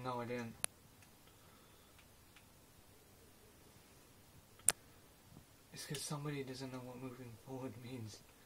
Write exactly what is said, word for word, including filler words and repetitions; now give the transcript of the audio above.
No, I didn't. It's because somebody doesn't know what moving forward means.